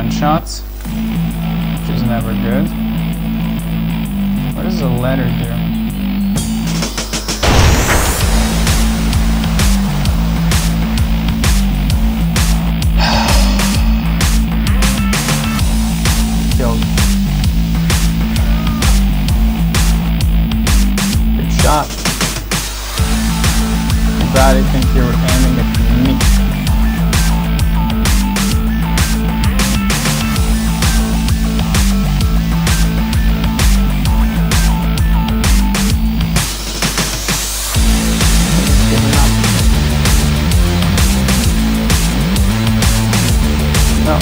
gunshots, which is never good. What does a letter do? Killed. Good shot. I'm glad I think you were aiming at me. No.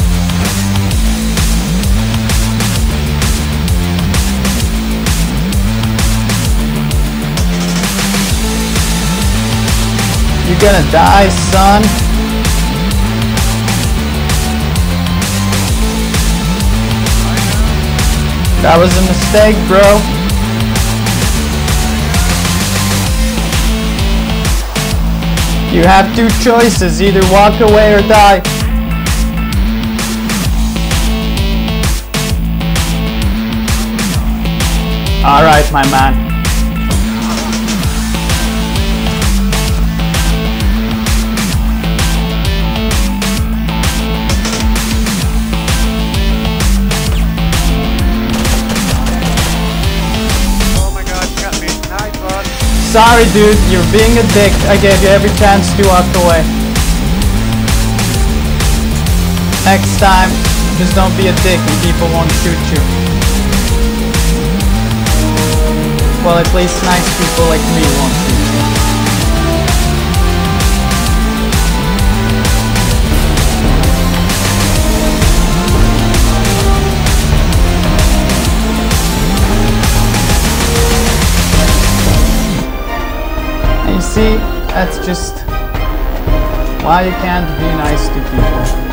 You're gonna die, son. That was a mistake, bro. You have two choices, either walk away or die. Alright, my man. Oh my god, you got me. Nice one. Sorry, dude, you're being a dick. I gave you every chance to walk away. Next time, just don't be a dick and people won't shoot you. Well, at least nice people like me won't shoot you. And you see, that's just why you can't be nice to people.